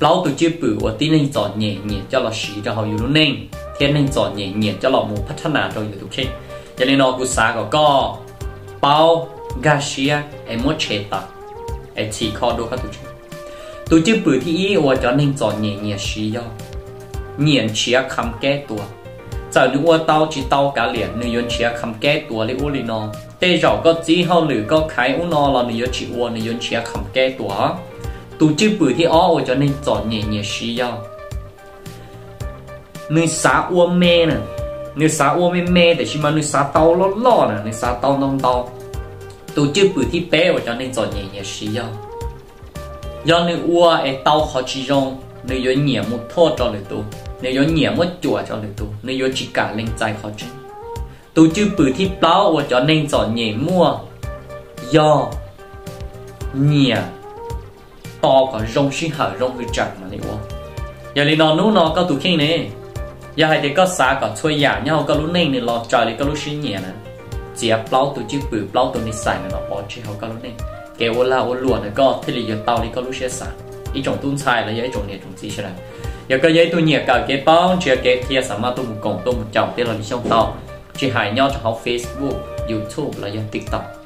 lâu tôi chưa bự và tí nên chọn nhẹ nhẹ cho là sĩ cho họอยู่nên thiên nên chọn nhẹ nhẹ cho là một phát triển nào rồiอยู่ทุกที่cho nên nó cũng sáng có bao Garcia em muốn chế tạo em chỉ khó đâu các tôi chưa bự thì ý và cho nên chọn nhẹ nhẹ sĩ do nhẹ chia khăm kẽ tua giờ nếu tao chỉ tao cả liền nếu yon chia khăm kẽ tua lấy u li nó tê rõ có chỉ hao lử có khai u nó là nếu chỉ u nếu yon chia khăm kẽ tua tôi chưa bự thì ó cho nên chọn nhẹ nhẹ sĩ do nếu xả u mê nè nếu xả u mê để chỉ mà nếu xả tao lo nè nếu xả tao non tao tôi chưa bự thì bé cho nên chọn nhẹ nhẹ sĩ do nếu u tao khó chỉ rong nếu yon nhẹ một thô cho lời tôi nếu có nhiều mất chùa cho được tu nếu có chỉ cả lên trái khó chứ tu chưa bự thì bao và cho nên chọn nhẹ mua do nhẹ to có rong xí hở rong cứ chặt mà liệu giờ đi nó nó có tụ khi này giờ hay thì có xa có chơi giả nhau có lúc này thì lo trời thì có lúc xí nhẹ nè chỉ bao tu chưa bự bao tu này xài nó bỏ chứ không có lúc này kéo là ô luồn này có thì giờ tao thì có lúc xí xả ý trong tuôn xài là ý trong này trong gì thế này giờ cái giấy tôi nhẹ cả cái bao chia cái thia sản mà tôi một cộng tôi một chồng tên là đi trong tàu chỉ hại nhau cho học Facebook YouTube là do TikTok